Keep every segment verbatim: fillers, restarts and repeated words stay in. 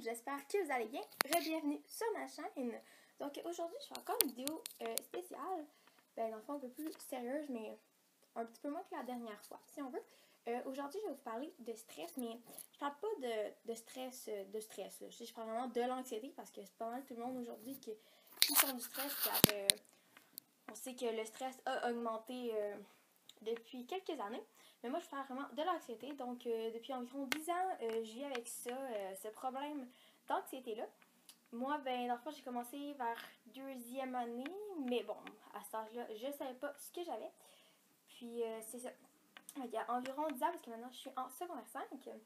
j'espère que vous allez bien. Re-bienvenue sur ma chaîne. Donc aujourd'hui, je fais encore une vidéo euh, spéciale, ben, dans le fond un peu plus sérieuse, mais un petit peu moins que la dernière fois, si on veut. Euh, aujourd'hui, je vais vous parler de stress, mais je parle pas de, de stress, de stress. Là. Je, je parle vraiment de l'anxiété, parce que c'est pas mal tout le monde aujourd'hui qui, qui sont du stress, car euh, on sait que le stress a augmenté euh, depuis quelques années. Mais moi, je parle vraiment de l'anxiété. Donc, euh, depuis environ dix ans, euh, je vis avec ça, euh, ce problème d'anxiété-là. Moi, ben, dans le fond, j'ai commencé vers deuxième année. Mais bon, à cet âge-là, je ne savais pas ce que j'avais. Puis, euh, c'est ça. Il y a environ dix ans, parce que maintenant, je suis en secondaire cinq.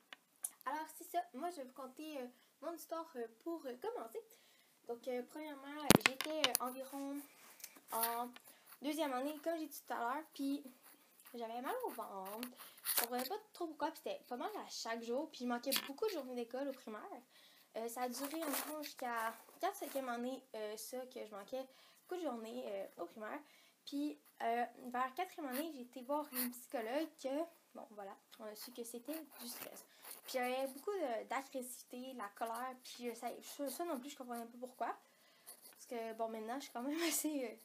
Alors, c'est ça. Moi, je vais vous conter euh, mon histoire euh, pour euh, commencer. Donc, euh, premièrement, j'étais euh, environ en deuxième année, comme j'ai dit tout à l'heure. Puis, j'avais mal au ventre. Je comprenais pas trop pourquoi. Puis c'était pas mal à chaque jour. Puis je manquais beaucoup de journées d'école au primaire. Euh, ça a duré environ jusqu'à quatre cinquième année, euh, ça, que je manquais beaucoup de journées euh, au primaire. Puis euh, vers quatrième année, j'ai été voir une psychologue que, bon voilà, on a su que c'était du stress. Puis j'avais beaucoup d'agressivité, de la colère. Puis ça, ça non plus, je comprenais pas pourquoi. Parce que, bon, maintenant, je suis quand même assez euh,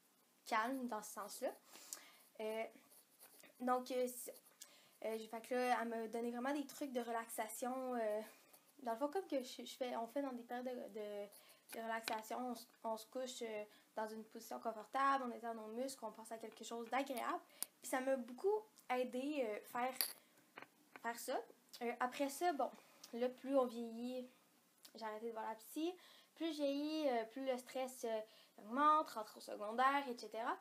calme dans ce sens-là. Euh, Donc, euh, euh, fait que là, elle m'a donné vraiment des trucs de relaxation. Euh, dans le fond, comme que je, je fais, on fait dans des périodes de, de, de relaxation, on, se- on se couche euh, dans une position confortable, on étend nos muscles, on pense à quelque chose d'agréable. Puis ça m'a beaucoup aidé à euh, faire, faire ça. Euh, après ça, bon, là, plus on vieillit, j'ai arrêté de voir la psy. Plus je vieillis, euh, plus le stress euh, augmente, rentre au secondaire, et cetera.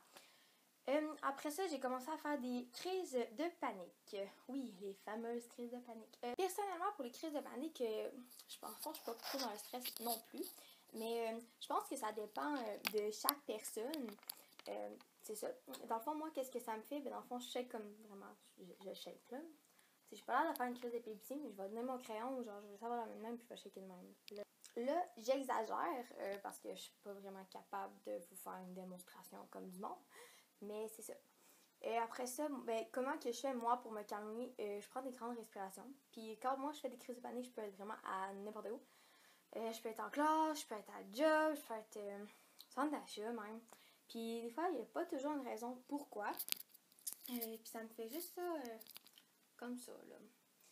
Euh, après ça, j'ai commencé à faire des crises de panique. Oui, les fameuses crises de panique. Euh, personnellement, pour les crises de panique, euh, je pense que je suis pas trop dans le stress non plus. Mais euh, je pense que ça dépend euh, de chaque personne. Euh, c'est ça. Dans le fond, moi, qu'est-ce que ça me fait? Ben, dans le fond, je shake comme vraiment. Je, je shake là. Je suis pas là de faire une crise d'épilepsie, mais je vais donner mon crayon, genre je vais savoir la même, puis je vais shaker de même. Là, là j'exagère euh, parce que je suis pas vraiment capable de vous faire une démonstration comme du monde. Mais c'est ça. Et après ça, ben, comment que je fais, moi, pour me calmer? Euh, je prends des grandes respirations. Puis quand moi, je fais des crises de panique, je peux être vraiment à n'importe où. Euh, je peux être en classe, je peux être à job, je peux être euh, au centre d'achat même. Puis des fois, il n'y a pas toujours une raison pourquoi. Euh, puis ça me fait juste ça euh, comme ça, là.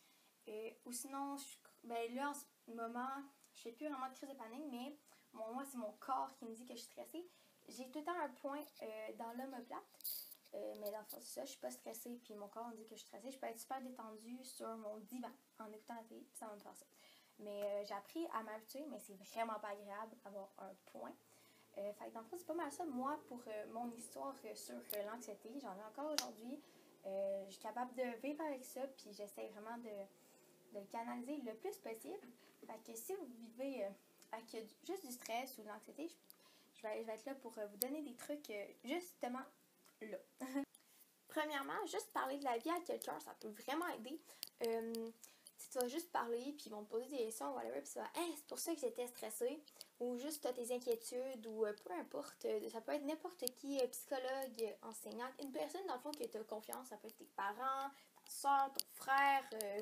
Euh, ou sinon, je, ben là, en ce moment, je fais plus vraiment de crise de panique, mais bon, moi, c'est mon corps qui me dit que je suis stressée. J'ai tout le temps un point euh, dans l'omoplate. Euh, mais dans le fond, c'est ça, je suis pas stressée, puis mon corps me dit que je suis stressée. Je peux être super détendue sur mon divan en écoutant la télé, puis ça va me faire ça. Mais euh, j'ai appris à m'habituer, mais c'est vraiment pas agréable d'avoir un point. Euh, fait que dans le fond, c'est pas mal ça, moi, pour euh, mon histoire euh, sur euh, l'anxiété. J'en ai encore aujourd'hui. Euh, je suis capable de vivre avec ça, puis j'essaie vraiment de, de le canaliser le plus possible. Fait que si vous vivez euh, avec euh, juste du stress ou de l'anxiété, je, je, vais, je vais être là pour euh, vous donner des trucs euh, justement là. Premièrement, juste parler de la vie à quelqu'un, ça peut vraiment aider. Euh, si tu vas juste parler, puis ils vont te poser des questions, whatever, puis tu vas, hey, c'est pour ça que j'étais stressée, ou juste tu as tes inquiétudes, ou euh, peu importe, euh, ça peut être n'importe qui, euh, psychologue, euh, enseignant, une personne dans le fond qui te confiance, ça peut être tes parents, ta soeur, ton frère, euh,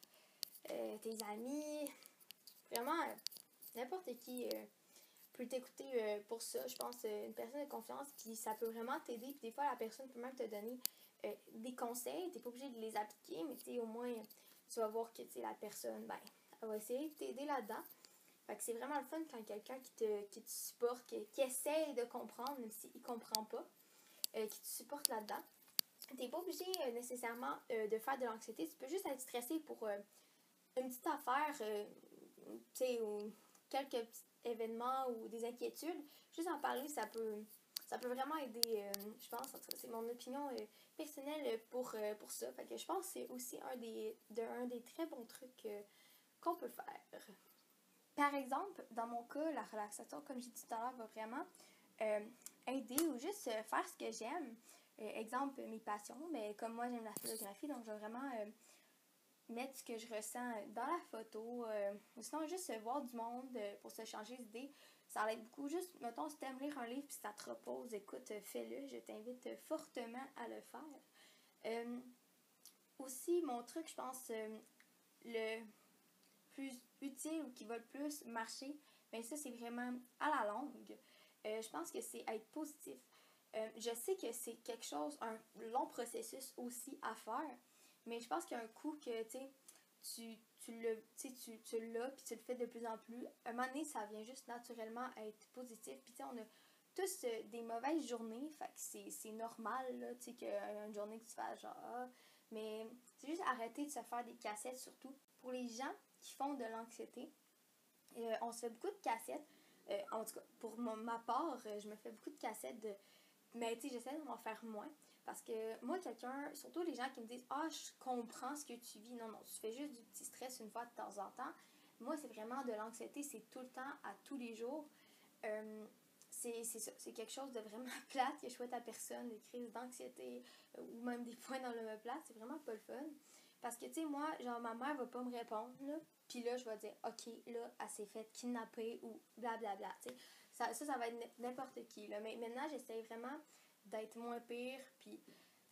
euh, tes amis, vraiment euh, n'importe qui. Euh, peut t'écouter euh, pour ça, je pense, euh, une personne de confiance, puis ça peut vraiment t'aider, puis des fois la personne peut même te donner euh, des conseils, t'es pas obligé de les appliquer, mais tu sais, au moins, tu vas voir que, tu sais, la personne, ben, elle va essayer de t'aider là-dedans. Fait que c'est vraiment le fun quand quelqu'un qui te, qui te supporte, qui, qui essaye de comprendre, même s'il comprend pas, euh, qui te supporte là-dedans. T'es pas obligé euh, nécessairement euh, de faire de l'anxiété, tu peux juste être stressé pour euh, une petite affaire, euh, tu sais, ou quelques petits événements ou des inquiétudes, juste en parler, ça peut, ça peut vraiment aider, euh, je pense, en tout cas, c'est mon opinion euh, personnelle pour, euh, pour ça. Fait que je pense que c'est aussi un des, de, un des très bons trucs euh, qu'on peut faire. Par exemple, dans mon cas, la relaxation, comme j'ai dit tout à l'heure, va vraiment euh, aider ou juste euh, faire ce que j'aime. Euh, exemple, mes passions, mais comme moi, j'aime la photographie, donc je vais vraiment euh, mettre ce que je ressens dans la photo, euh, ou sinon juste voir du monde euh, pour se changer d'idée. Ça aide beaucoup. Juste, mettons, si t'aimes lire un livre puis ça te repose, écoute, fais-le. Je t'invite fortement à le faire. Euh, aussi, mon truc, je pense, euh, le plus utiles ou qui va le plus marcher, bien ça, c'est vraiment à la longue. Euh, je pense que c'est être positif. Euh, je sais que c'est quelque chose, un long processus aussi à faire, mais je pense qu'il y a un coup que, tu sais, tu, tu l'as, tu, tu l'as, puis tu le fais de plus en plus. À un moment donné, ça vient juste naturellement être positif. Puis, tu sais, on a tous euh, des mauvaises journées, fait que c'est, c'est normal, là, tu sais, qu'une journée que tu fasses genre, ah, mais c'est juste arrêter de se faire des cassettes, surtout pour les gens qui font de l'anxiété. Euh, on se fait beaucoup de cassettes. Euh, en tout cas, pour ma, ma part, euh, je me fais beaucoup de cassettes de. Mais tu sais, j'essaie de m'en faire moins. Parce que moi, quelqu'un, surtout les gens qui me disent ah, je comprends ce que tu vis. Non, non, tu fais juste du petit stress une fois de temps en temps. Moi, c'est vraiment de l'anxiété, c'est tout le temps, à tous les jours. Euh, c'est, c'est ça, c'est quelque chose de vraiment plate que je souhaite à personne, des crises d'anxiété euh, ou même des points dans l'omoplate. C'est vraiment pas le fun. Parce que, tu sais, moi, genre, ma mère va pas me répondre, là. Puis là, je vais dire, OK, là, elle s'est faite kidnapper ou blablabla, tu sais. Ça, ça, ça va être n'importe qui, là. Mais maintenant, j'essaie vraiment d'être moins pire, puis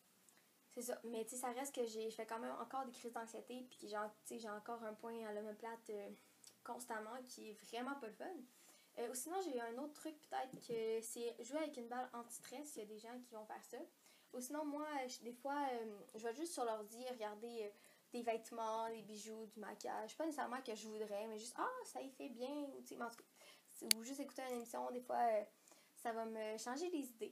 c'est ça. Mais, tu sais, ça reste que j'ai, je fais quand même encore des crises d'anxiété, puis genre, tu sais, j'ai encore un point à l'omoplate euh, constamment qui est vraiment pas le fun. Euh, ou sinon, j'ai un autre truc, peut-être, que c'est jouer avec une balle anti-stress. Il y a des gens qui vont faire ça. Ou sinon, moi, je, des fois, euh, je vais juste sur l'ordi regarder euh, des vêtements, des bijoux, du maquillage. Pas nécessairement que je voudrais, mais juste, ah, ça y fait bien. Ou, tu sais, en tout cas, ou juste écouter une émission, des fois, euh, ça va me changer les idées.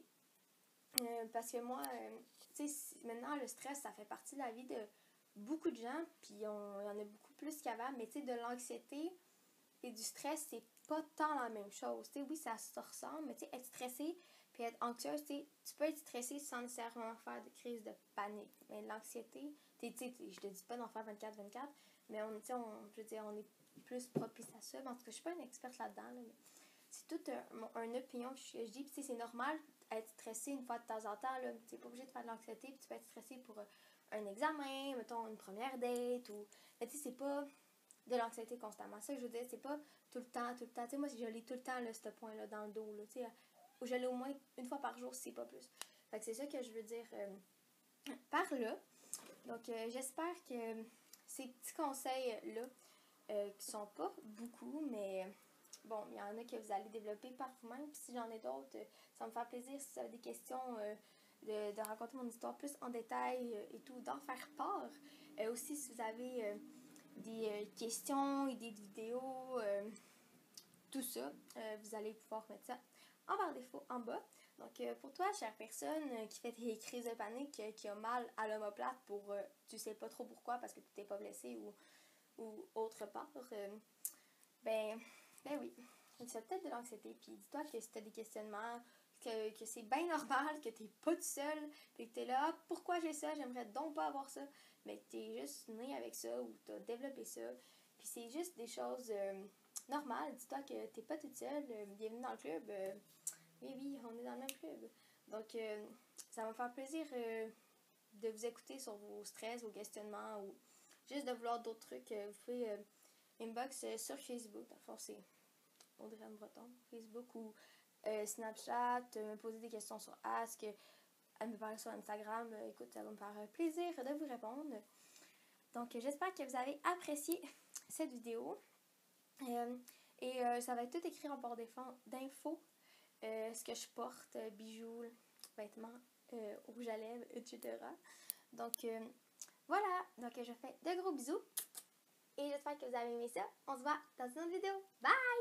Euh, parce que moi, euh, tu sais, maintenant, le stress, ça fait partie de la vie de beaucoup de gens. Puis, on, il y en a beaucoup plus qu'avant. Mais, tu sais, de l'anxiété et du stress, c'est pas tant la même chose. T'sais, oui, ça se ressemble, mais être stressé puis être anxieuse, tu peux être stressé sans nécessairement faire de crise de panique. Mais l'anxiété, t'sais, t'sais, je te dis pas d'en faire vingt-quatre vingt-quatre, mais on, on, je veux dire, on est plus propice à ça. Mais en tout cas, je suis pas une experte là-dedans, là, mais c'est toute un, une opinion que je, je dis. Puis c'est normal d'être stressé une fois de temps en temps. Tu n'es pas obligé de faire de l'anxiété, puis tu peux être stressé pour euh, un examen, mettons une première date, ou... Mais tu sais, c'est pas de l'anxiété constamment. Ça que je veux dire, c'est pas tout le temps, tout le temps. Tu sais, moi, je l'ai tout le temps, là, ce point-là, dans le dos, là, tu sais, où je l'ai au moins une fois par jour, si c'est pas plus. Fait que c'est ça que je veux dire euh, par là. Donc, euh, j'espère que ces petits conseils-là, euh, qui sont pas beaucoup, mais bon, il y en a que vous allez développer par vous-même. Puis si j'en ai d'autres, ça me fait plaisir si vous avez des questions, euh, de, de raconter mon histoire plus en détail euh, et tout, d'en faire part. Euh, aussi, si vous avez... Euh, des euh, questions, idées de vidéos, euh, tout ça, euh, vous allez pouvoir mettre ça en barre défaut en bas. Donc, euh, pour toi, chère personne euh, qui fait des crises de panique, euh, qui a mal à l'omoplate pour, euh, tu sais pas trop pourquoi, parce que tu t'es pas blessé ou, ou autre part, euh, ben, ben oui, tu fais peut-être de l'anxiété, puis dis-toi que si tu as des questionnements, que, que c'est bien normal, que t'es pas tout seul, puis que t'es là, ah, pourquoi j'ai ça, j'aimerais donc pas avoir ça, mais que t'es juste né avec ça, ou t'as développé ça, puis c'est juste des choses euh, normales, dis-toi que t'es pas toute seule, euh, bienvenue dans le club, euh, oui, oui, on est dans le même club, donc euh, ça va me faire plaisir euh, de vous écouter sur vos stress, vos questionnements, ou juste de vouloir d'autres trucs, euh, vous pouvez euh, inbox euh, sur Facebook, dans le fond c'est Audrey Anne Breton, Facebook, ou Euh, Snapchat, euh, me poser des questions sur Ask, euh, me parler sur Instagram. Euh, écoute, ça va me faire plaisir de vous répondre. Donc, euh, j'espère que vous avez apprécié cette vidéo. Euh, et euh, ça va être tout écrit en barre d'infos. Euh, ce que je porte, euh, bijoux, vêtements, euh, rouge à lèvres, et cetera. Donc, euh, voilà. Donc, je fais de gros bisous. Et j'espère que vous avez aimé ça. On se voit dans une autre vidéo. Bye!